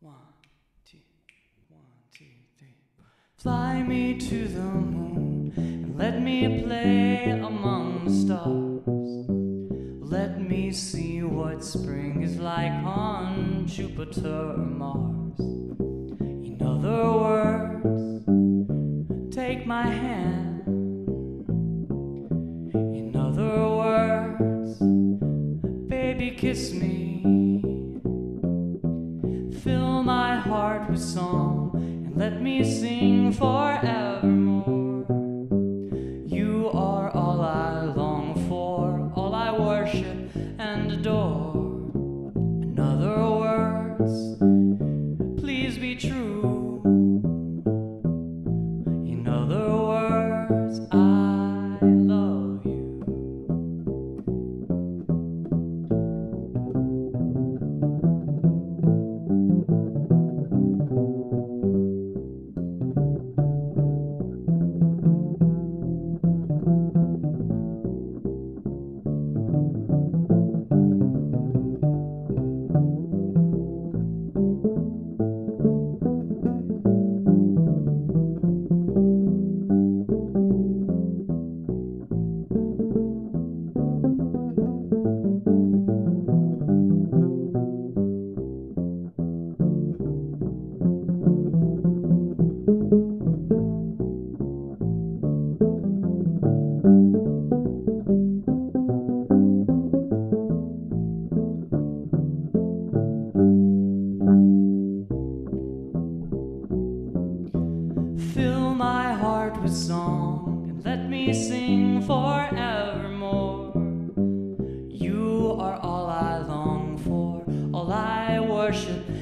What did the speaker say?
1, 2, 1, 2, 3. Fly me to the moon and let me play among the stars. Let me see what spring is like on Jupiter or Mars. In other words, take my hand. In other words, baby, kiss me. Fill my heart with song and let me sing forevermore. You are all I long for, all I worship and adore. In other words, please be true. In other words, I love you. Fill my heart with song and let me sing forevermore. You are all I long for, all I worship